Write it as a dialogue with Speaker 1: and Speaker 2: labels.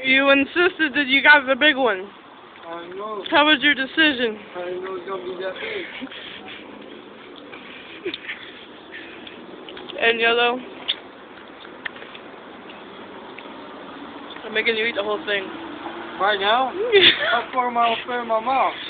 Speaker 1: You insisted that you got the big one.
Speaker 2: I know.
Speaker 1: How was your decision?
Speaker 2: I know it's gonna be that big.
Speaker 1: And yellow. I'm making you eat the whole thing.
Speaker 2: Right now? How far am I gonna fit in my mouth?